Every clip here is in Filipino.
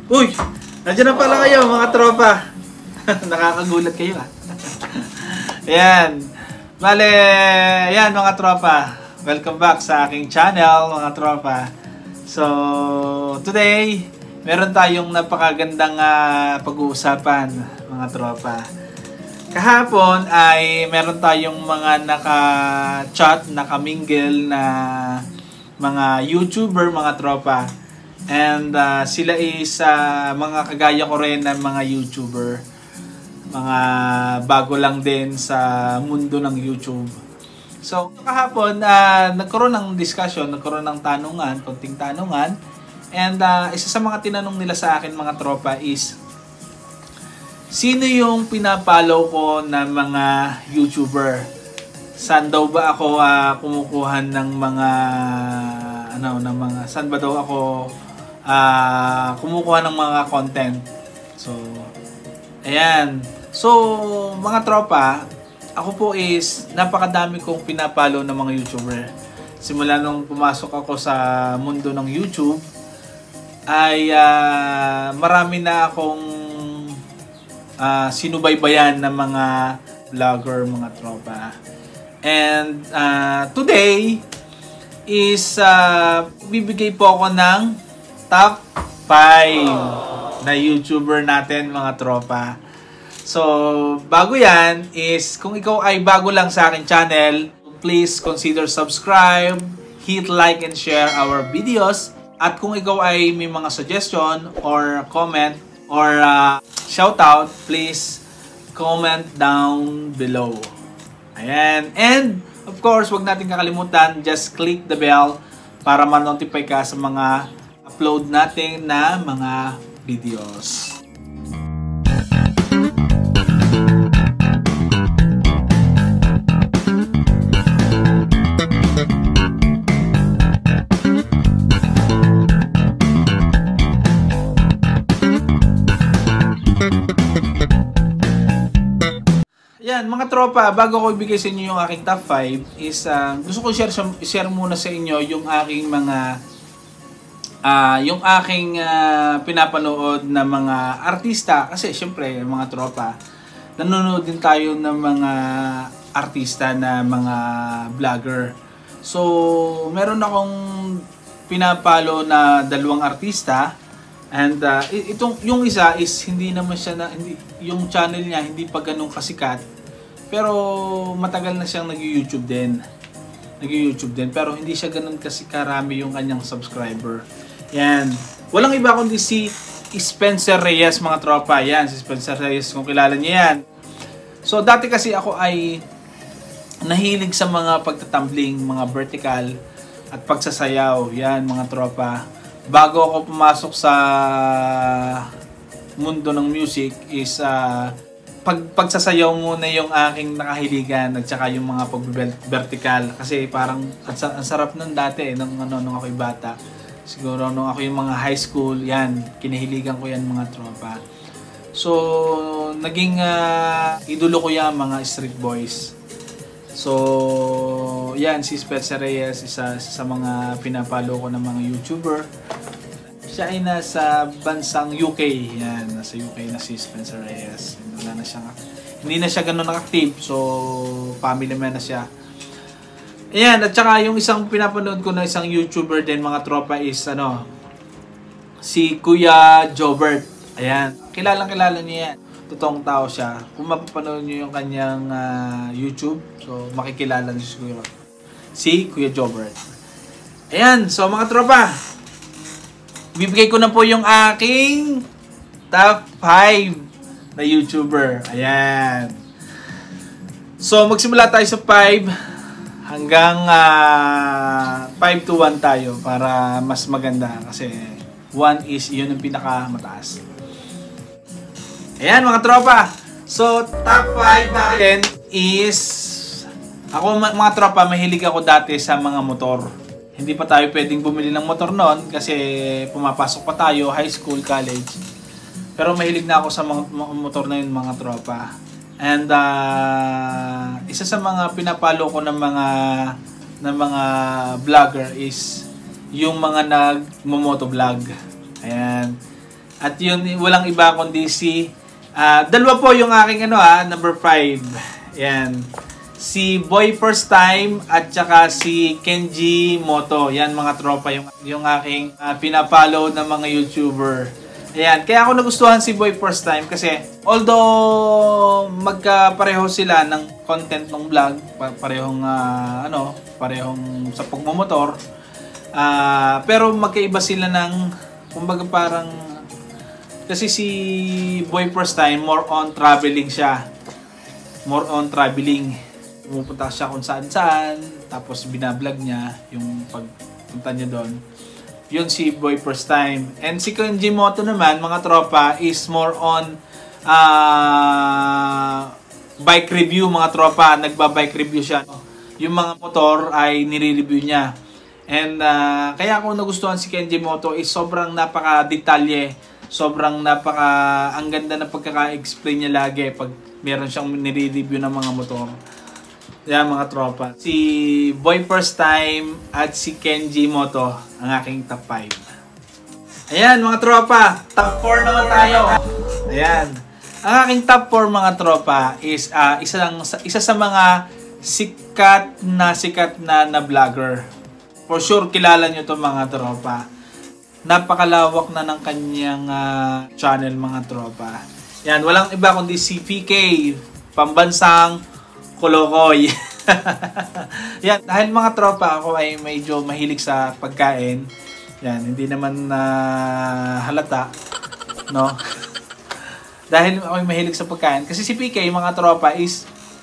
Uy! Nandiyan na pala kayo mga tropa. Nakakagulat kayo ah. Ayan. Bale, ayan mga tropa. Welcome back sa aking channel mga tropa. So, today, meron tayong napakagandang pag-uusapan mga tropa. Kahapon ay meron tayong mga naka-chat, naka-mingle na mga YouTuber mga tropa. And sila is mga kagaya ko rin ng mga YouTuber. Mga bago lang din sa mundo ng YouTube. So, kahapon, nagkaroon ng discussion, nagkaroon ng tanungan, konting tanungan. And isa sa mga tinanong nila sa akin mga tropa is, sino yung pinapollow ko na mga YouTuber? Saan daw ba ako kumukuha ng mga saan ba daw ako kumukuha ng mga content? So, ayan. So, mga tropa, ako po is napakadami kong pinapollow ng mga YouTuber. Simula nung pumasok ako sa mundo ng YouTube, ay marami na akong sinubaybayan ng mga vlogger, mga tropa. And today is bibigay po ako ng top 5 na YouTuber natin mga tropa. So, bago yan is kung ikaw ay bago lang sa akin channel, please consider subscribe, hit like and share our videos. At kung ikaw ay may mga suggestion or comment or shoutout, please comment down below. Ayan. And of course, wag natin kakalimutan, just click the bell para ma-notify ka sa mga upload natin na mga videos. Yan, mga tropa, bago ko ibigay sa inyo yung aking top 5 is gusto ko share muna sa inyo yung aking mga pinapanood na mga artista. Kasi syempre mga tropa, nanonood din tayo ng mga artista na mga vlogger. So meron akong pinapalo na dalawang artista. And yung isa is hindi naman siya yung channel niya hindi pa ganun kasikat. Pero matagal na siyang nag-YouTube din. Pero hindi siya ganun kasi karami yung kanyang subscriber. Yan. Walang iba kundi si Spencer Reyes mga tropa. Yan, si Spencer Reyes kung kilala niyo yan. So dati kasi ako ay nahilig sa mga pagtatumbling, mga vertical at pagsasayaw. Yan mga tropa. Bago ako pumasok sa mundo ng music is pagsasayaw muna yung aking nakahiligan at saka yung mga pag-vertical kasi parang ang sarap nun dati nung ako'y bata. Siguro nung ako yung mga high school, yan, kinahiligan ko yan mga tropa. So, naging idolo ko yan mga street boys. So, yan, si Spencer Reyes, isa sa mga pinapalo ko ng mga YouTuber. Siya ay nasa bansang UK. Yan, nasa UK na si Spencer Reyes. Hindi na siya ganun active. So, family man na siya. Ayan, at saka yung isang pinapanood ko na isang YouTuber din mga tropa is si Kuya Jobert. Ayan, kilalang niya yan. Totoong tao siya. Kung mapapanood niyo yung kanyang YouTube, so makikilala niyo si Kuya Jobert. Ayan, so mga tropa, bibigay ko na po yung aking top 5 na YouTuber. Ayan. So magsimula tayo sa 5 hanggang 5 to 1 tayo para mas maganda kasi 1 is yun ang pinakamataas. Ayan mga tropa. So top 5 natin is ako mga tropa, mahilig ako dati sa mga motor. Hindi pa tayo pwedeng bumili ng motor noon kasi pumapasok pa tayo, high school, college. Pero mahilig na ako sa mga motor na yun mga tropa. And isa sa mga pinapalo ko ng mga vlogger is yung mga nagmo-motovlog. Ayan. At yun, walang iba kundi si dalawa po yung aking number 5. Yan. Si Boy First Time at saka si Kenji Moto. Yan mga tropa yung aking pinapollow ng mga YouTuber. Ayan, kaya ako nagustuhan si Boy First Time kasi although magkapareho sila ng content ng vlog, parehong parehong sa pagmomotor, pero magkaiba sila ng kumbaga parang kasi si Boy First Time more on traveling siya. More on traveling. Pumupunta siya kung saan-saan, tapos binablog niya yung pagpunta niya doon. Yun si Boy First Time. And si Kenji Moto naman, mga tropa, is more on bike review, mga tropa. Nagba-bike review siya. Yung mga motor ay nire-review niya. And kaya ako nagustuhan si Kenji Moto is sobrang napaka-detalye. Sobrang ang ganda na pagkaka-explain niya lagi pag meron siyang nire-review ng mga motor. Yan mga tropa. Si Boy First Time at si Kenji Moto ang aking top 5. Ayan mga tropa, top 4 naman tayo. Ayan. Ang aking top 4 mga tropa is isa sa mga sikat na vlogger. For sure kilala nyo to mga tropa. Napakalawak na ng kanyang channel mga tropa. Yan, walang iba kundi si PK, pambansang Kolokoy. Yan, dahil mga tropa ako ay medyo mahilig sa pagkain. Yan, hindi naman halata, no? Dahil ako ay mahilig sa pagkain. Kasi si PK, mga tropa, is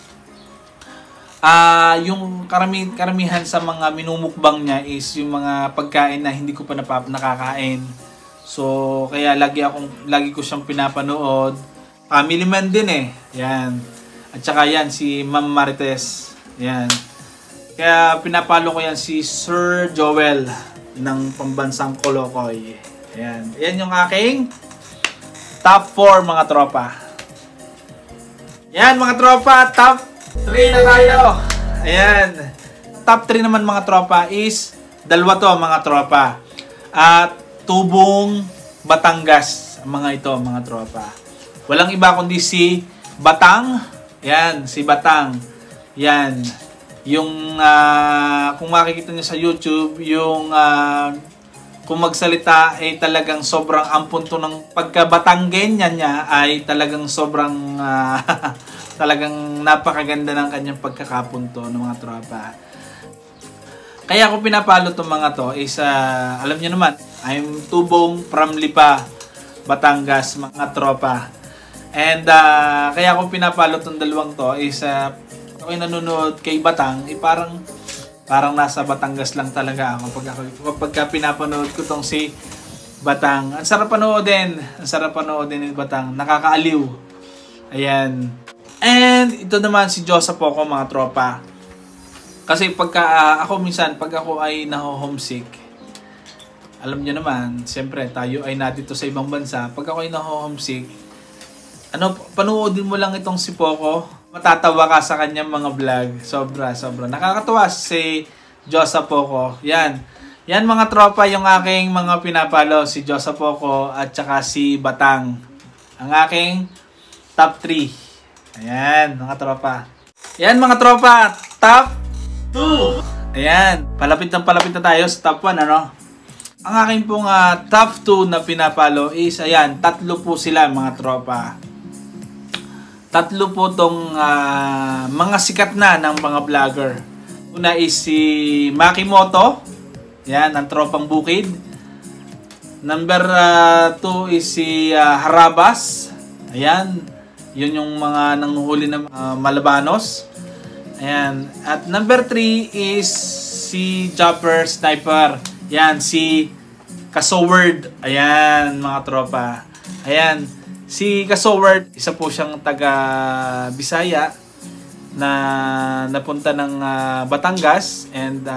yung karamihan sa mga minumukbang niya is yung mga pagkain na hindi ko pa nakakain. So, kaya lagi ko siyang pinapanood. Family man din eh. Yan. At saka yan, si Ma'am Marites. Yan. Kaya pinapalo ko yan si Sir Joel ng pambansang Kolokoy. Yan. Yan yung aking top 4 mga tropa. Yan mga tropa, top 3 na tayo. Ayan. Top 3 naman mga tropa is dalawa to mga tropa. At Tubong, Batangas. Mga ito mga tropa. Walang iba kundi si Batang. Yan, si Batang. Yan. Yung, kung makikita nyo sa YouTube, yung, kung magsalita, ay talagang sobrang ampun to ng pagka-Batanggenyan niya, ay talagang sobrang, talagang napakaganda ng kanyang pagkakapunto ng mga tropa. Kaya ako pinapalo itong mga to, is, alam nyo naman, I'm Tubong from Lipa, Batangas, mga tropa. And kaya ako pinapalo tong dalawang to is ako nanonood kay Batang, parang nasa Batangas lang talaga ako kapag pinapanood ko tong si Batang. Ang sarap panoodin ni Batang, nakakaaliw. Ayan. And ito naman si Joseph Poco mga tropa. Kasi pagka ako ay naho-homesick, alam niyo naman, siyempre tayo ay nandito sa ibang bansa. Pag ako ay naho-homesick, panoodin mo lang itong si Poco, matatawa ka sa kanyang mga vlog. Sobra. Nakakatuwa si Joseph Poco. Yan. Yan mga tropa yung aking mga pinapalo. Si Joseph Poco at saka si Batang. Ang aking top 3. Ayan mga tropa. Yan mga tropa. Top 2. Ayan. Palapit na tayo sa top 1 Ang aking pong top 2 na pinapalo is ayan. 3 po sila mga tropa. 3 po tong mga sikat na ng mga vlogger. Una is si Makimoto. Yan, ang tropang bukid. Number 2 is si Harabas. Ayan, yun yung mga nanguhuli ng Malabanos. Ayan. At number 3 is si Jumper Sniper. Yan, si Kasoward. Ayan, mga tropa. Ayan. Si Kasoward, isa po siyang taga Bisaya na napunta ng Batangas and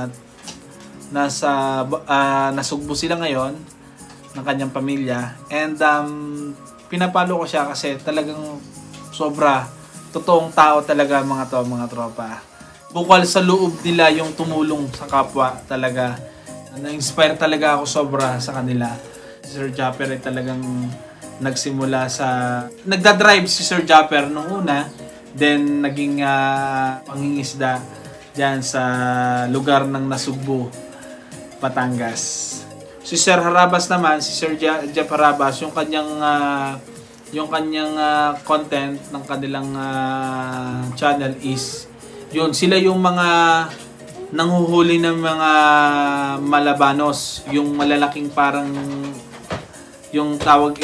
nasugbo sila ngayon ng kanyang pamilya. And pinapalo ko siya kasi talagang sobra totoong tao talaga mga tropa. Bukal sa loob nila yung tumulong sa kapwa talaga. Na-inspire talaga ako sobra sa kanila. Sir Japper ay talagang nagsimula sa nagdadrive si Sir Japper nung una, then naging pangingisda diyan sa lugar ng Nasugbu, Batangas. Si Sir Harabas naman, si Sir Jeff Harabas, yung kanyang content ng kanilang channel is yun, sila yung mga nanghuhuli ng mga malabanos, yung malalaking parang yung tawag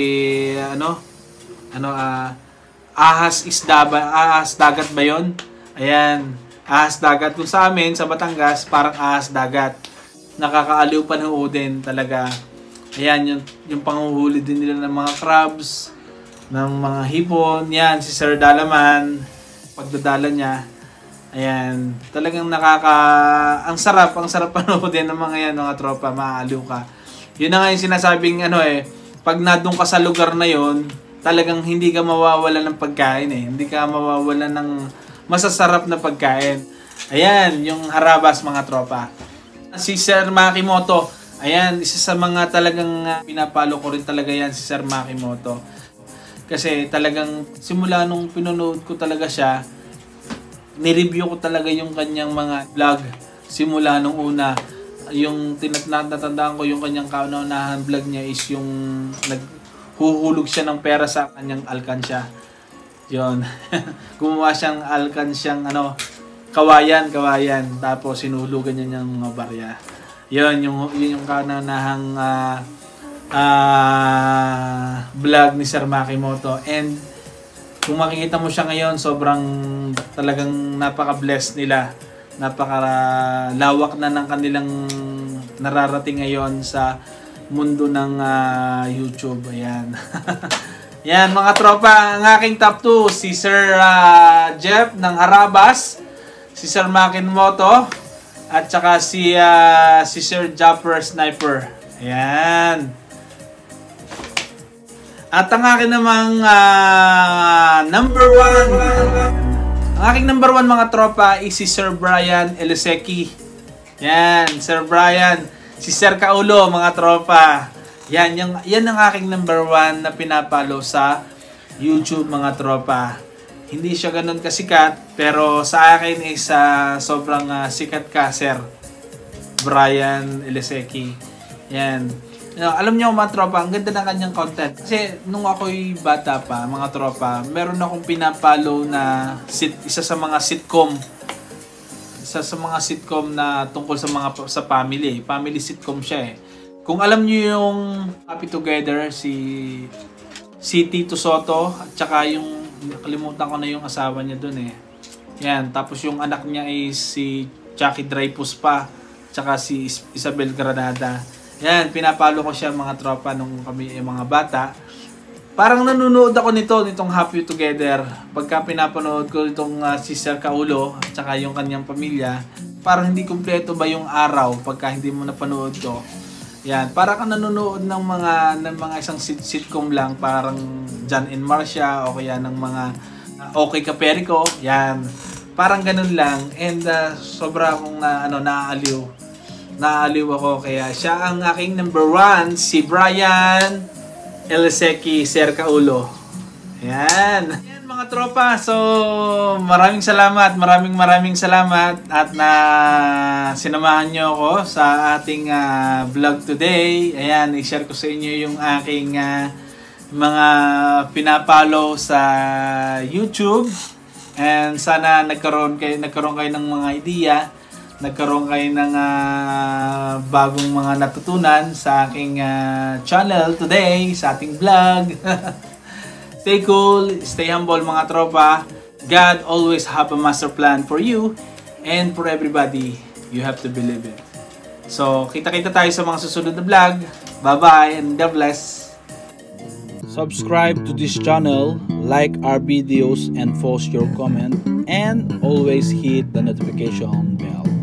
ahas isda ba, ahas dagat ba yon? Ayan, ahas dagat. Kung sa amin sa Batangas parang ahas dagat, nakakaaliw pa din talaga. Ayan, yung panghuhuli din nila ng mga crabs, ng mga hipon. Yan, si Sir Dalaman, pagdadala niya, ayan, talagang ang sarap panoodin ng mga yan, mga tropa, maaaliw ka. Yun na nga yung sinasabing pag nadung ka sa lugar na yon, talagang hindi ka mawawala ng pagkain hindi ka mawawala ng masasarap na pagkain. Ayan, yung Harabas, mga tropa. Si Sir Makimoto, ayan, isa sa mga talagang pinapalo ko rin talaga yan, si Sir Makimoto. Kasi talagang simula nung pinanood ko talaga siya, nireview ko talaga yung kanyang mga vlog simula nung una. Yung tinatandaan ko yung kanyang kauna-unahan vlog niya is yung naghuhulog siya ng pera sa kanyang alkansya. Yun. Gumawa siyang alkansyang kawayan. Tapos sinuhulugan niya ng mga barya. Yun yung kauna-unahang vlog ni Sir Makimoto. And kung makikita mo siya ngayon, sobrang talagang napaka-blessed nila. Napakalawak na ng kanilang nararating ngayon sa mundo ng YouTube. Ayan. Yan, mga tropa, ang aking top 2, si Sir Jeff ng Harabas, si Sir Makimoto, at saka si Sir Japper Sniper. Ayan. At ang akin namang number 1, ang aking number 1, mga tropa, is si Sir Brian Eliseki. Yan, Sir Brian. Si Sir Kaulo, mga tropa. Yan ang aking number 1 na pinapalo sa YouTube, mga tropa. Hindi siya ganun kasikat, pero sa akin is sobrang sikat ka, Sir Brian Eliseki. Yan. Alam niyo, mga tropa, ang ganda ng kanyang content. Kasi nung ako'y bata pa, mga tropa, meron akong pinapalo na isa sa mga sitcom. Isa sa mga sitcom na tungkol sa family. Family sitcom siya Kung alam niyo yung Happy Together, si Tito Soto, at saka yung, nakalimutan ko na yung asawa niya dun Yan, tapos yung anak niya is si Chucky Dreyfus pa, tsaka si Isabel Granada. Yan, pinapalo ko siya, mga tropa, nung kami mga bata. Parang nanonood ako nitong Happy Together. Pagka pinapanood ko itong si Sir Kaulo at saka yung kanyang pamilya, parang hindi kumpleto ba yung araw pagka hindi mo napanood ko. Yan, parang ka nanonood ng mga isang sitcom lang, parang John and Marcia o kaya ng mga Okay Kaperico. Yan, parang ganun lang. And sobra akong naaliw ako, kaya siya ang aking number 1, si Brian Eliseki, Sir Kaulo. Ayan, mga tropa. So, maraming salamat at na sinamahan nyo ako sa ating vlog today. Ayan, i-share ko sa inyo yung aking mga pinapalo sa YouTube. And sana nagkaroon kayo ng mga idea, nagkaroon kayo ng bagong mga natutunan sa aking channel today, sa ating vlog. Stay cool, stay humble, mga tropa. God always have a master plan for you and for everybody. You have to believe it. So, kita-kita tayo sa mga susunod na vlog. Bye-bye and God bless. Subscribe to this channel, like our videos, and post your comment, and always hit the notification bell.